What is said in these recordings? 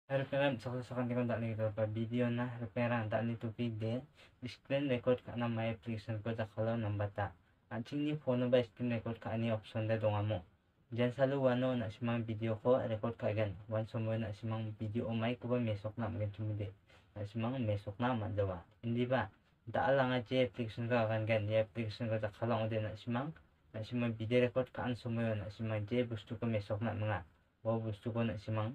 Harap sa kanila tak nito pa video na harap tak nito pigde screen record ka na may application ko sa kalaw ng bata. At sini phone ba screen record ka ani option da donga mo. Diyan sa luwano na simang video ko record ka gan. Once mo na simang video o may ko ba mesok na magan tumide. Na simang mesok na madawa. Hindi ba? Daal lang at application ka kan gan. Di application ko sa kalaw din na simang video record ka an sumayo na simang gusto ko mesok na mga gusto ko na simang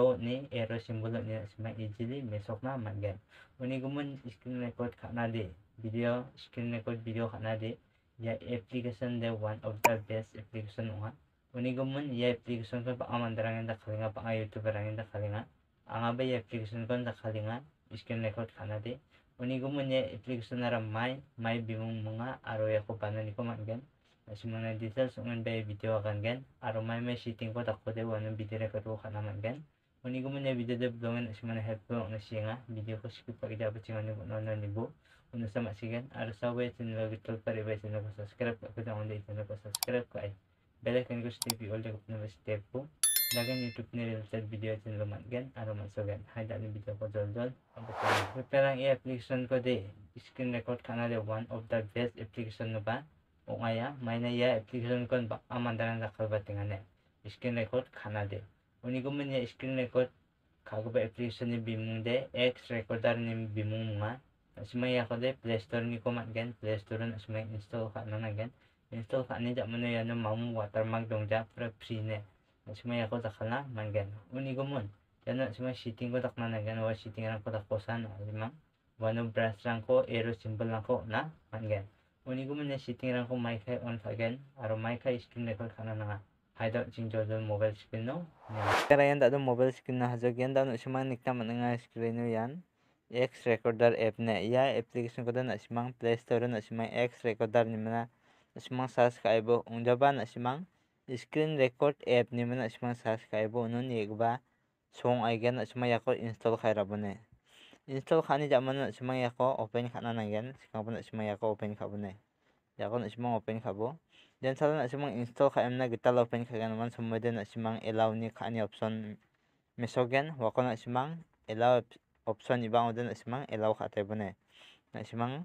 arrow simbolo ni na simang easily mesok na magan. Uni gumun screen record ka na di video screen record video ka na di ya application de one of the best application nga. Uni gumun ya application ko pa amandarangin da kalinga pa nga YouTube rangin da kalinga. Ang ba ya application ko da kalinga screen record ka na di. Uni gumun ya application na may bimong mga araw ya ko paano ni ko magan. Mga details ngon ba video kan gan aro may setting ko takko de wanang video record ko naman gan uni ko man video de blongan simana help ko na siya video ko skip pa ida ba singa ni no nibo uno sa masigan aro sa way sin lo gitol pa rin sin ko subscribe ko da on sin ko subscribe ko ay bell icon ko step all de ko na step ko dagan YouTube ni related video sin lo man gan aro man so gan hay da ni video ko jol perang i-application ko de screen record kana de one of the best application no ba o ngaya may na ya application kon ba amandaran da kalbatingane screen record kanade uni gumen ya screen record kago ba application ni bimung de X recorder ni bimung nga asmaya ko de Play Store ni ko matgan Play Store na asmaya install ka na gan install ka ni da mo na yan no mamu watermark dong ja pre free ne asmaya ko takala mangan uni gumen yan na asmaya setting ko takna na gan wa setting ran ko takosan limang wano brush lang ko arrow symbol lang ko na mangan uni gumun na setting ran ko mic on again aro mic screen record kana na haida jingjo mobile screen no kaya yan da mobile screen na hazag yan da no simang nikta man nga screen no yan X recorder app na ya application ko na simang Play Store na simang X recorder ni mana simang subscribe unjaba na simang screen record app ni mana simang subscribe no ni ba song again na simang yako install kay rabone install khani jamana simang yako open khana nagen sikang pun simang yako open khabune yako na simang open khabo dan sala na simang install khaim na gital open khagan man sumode na simang allow ni khani option mesogen wako na simang allow option ibang oden na simang allow khate bune na simang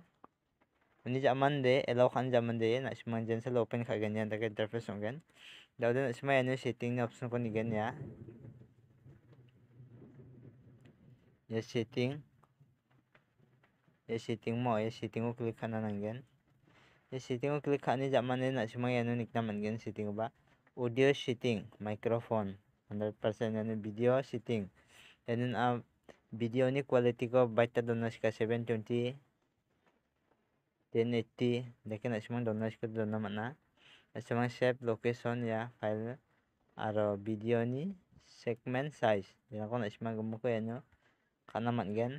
uni jaman de allow khan jaman de na simang jen sala open khagan yan da interface ongen dawden na simang anu setting ni option ko ni gen ya setting mo setting ko click khana nangen setting ko click khani jamane na simang anu nikna mangen setting ba audio setting microphone 100% anu video setting yanun video ni quality ko baita donas ka 720 1080 dekin na simang donas ko donna mana simang save location ya file aro video ni segment size yan ko na simang gumuko yan kana mangen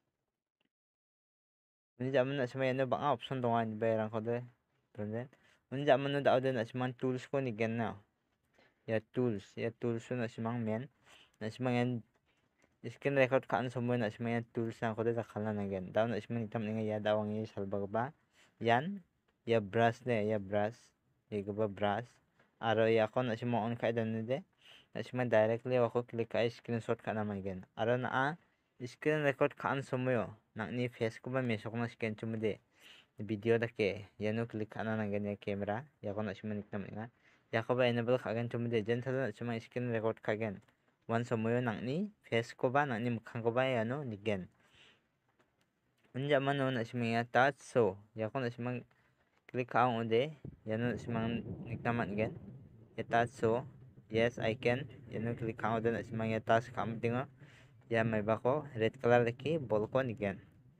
ini zaman na simay ano bang option to nga ni bayaran ko de tulen ini zaman no daw de na simang tools ko ni gen na ya tools na simang men na simang yan screen record ka an sumo na simang yan tools na ko de sakala na gen daw na simang itam nga ya daw ang salbag ba yan ya brush de ya brush ya gaba brush aro ya ko na simang on ka dan de na simang directly ako click ka screenshot ka na gen aro na screen record ka an sumo nak ni face ko ba mesok na scan chumude video dake yano click kana na ganya camera yako na simanik na nga yako ba enable kagan chumude jen sa sima screen record kagan wan somoyo nak ni face ko ba nak ni mukhang ko ba yano nigen unja mano na simaya touch so yako na simang click ka ang ode yano simang niknaman gen ya touch so yes I can yano click ka ode na simang ya touch ka tingo ya may bako red color laki ball ko nigen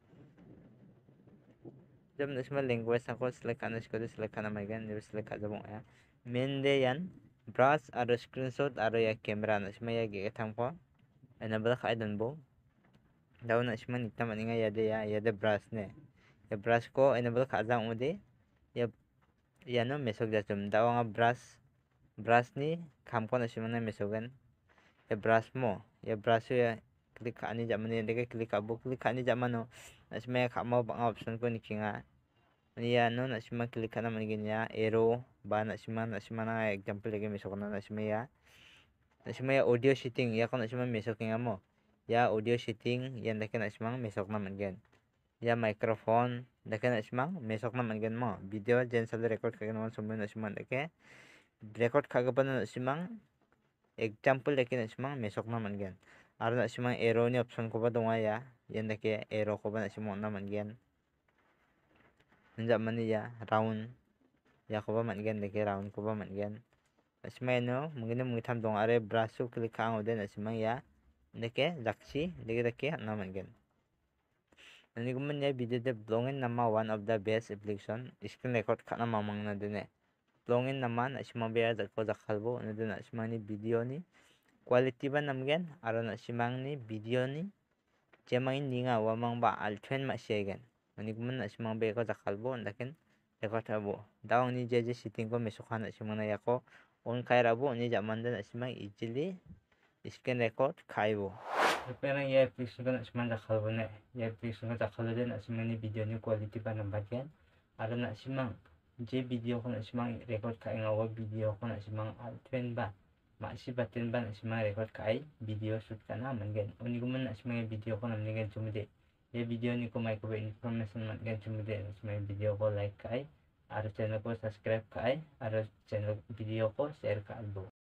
jam na simang language ako select ano ko select kana magan di select ka jabong ya mende yan brush aro screenshot aro ya camera na simaya gigatang po enable ka idon bo daw na simang nikta maninga yade brush ne ya brush ko enable ka jang ode ya no mesok jasum daw nga brush ni kam ko na simang na mesogan ya brush mo ya brush ya click ka ani jamani de click ka bo click ka ani jamano na simaya ka mo bang option ko ni kinga ya no na sima click ka naman ganyan arrow ba na sima na example lagi mesok na sima ya audio setting ya ko na sima mesok nga mo ya audio setting yan dakin asmang mesok na mangen. Ya microphone dakin asmang mesok na mangen mo. Video jen sal record kagen wan sumen asmang dake record kagapan asmang example dakin asmang mesok na mangen. Arna asmang arrow ni option ko ba donga ya yan dake arrow ko ba asmang na mangen. Nanjak mani ya round ya ko ba mangen dake round ko ba mangen. Asmang no mungkin mungkin dong are brush su klik kang oden asmang ya dake jaksi dake na mangen. Nani gumen ya video de blongin nama one of the best application screen record kana mamang na dene. Blongin nama na simang beya jakko jakhalbo na dene simang ni video ni quality ba namgen aro na simang ni video ni jemang ninga wamang ba altwen ma segen. Nani gumen na simang beya ko jakhalbo ndakin record habo. Daong ni jeje setting ko mesokhan na simang na yako on kai rabo ni jaman na simang easily screen record khaibo. Pero ya application ko na simang jakhalbo na ya application ko jakhalbo din na simang ni video ni quality ba nambagen aro na simang je video ko na simang record kai ngawa video ko na simang altwen ba masih batin ba na simang record kai video shoot ka na mangen uni gumen na simang video ko na mangen cumude ya video ni ko may ko information mangen cumude na simang video ko like kai aro channel ko subscribe kai aro channel video ko share ka albo.